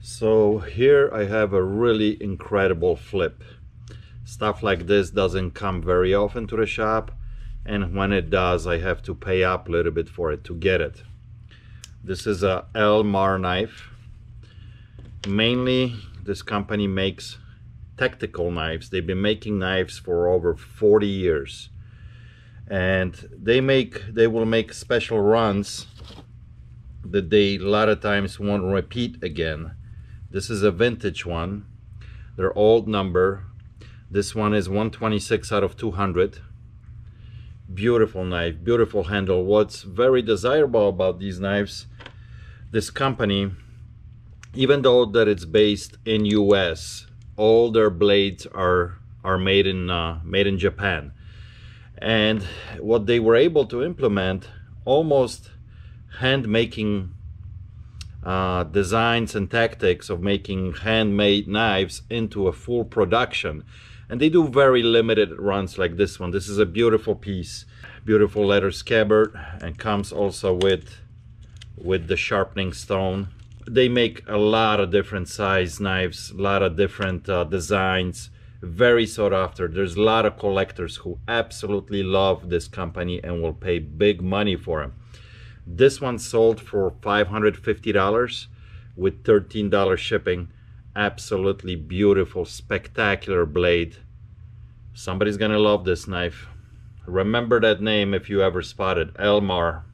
So here I have a really incredible flip. Stuff like this doesn't come very often to the shop, and when it does, I have to pay up a little bit for it to get it. This is a Elmar knife. Mainly this company makes tactical knives. They've been making knives for over 40 years, and they will make special runs that they a lot of times won't repeat again. This is a vintage one. They're old number. This one is 126 out of 200. Beautiful knife, beautiful handle. What's very desirable about these knives, this company, even though that it's based in US, all their blades are made in Japan. And what they were able to implement, almost hand making designs and tactics of making handmade knives into a full production. And they do very limited runs like this one. This is a beautiful piece, beautiful leather scabbard, and comes also with the sharpening stone. They make a lot of different size knives, a lot of different designs, very sought after. There's a lot of collectors who absolutely love this company and will pay big money for them. This one sold for $550 with $13 shipping. Absolutely beautiful, spectacular blade. Somebody's gonna love this knife. Remember that name if you ever spot it, Elmar.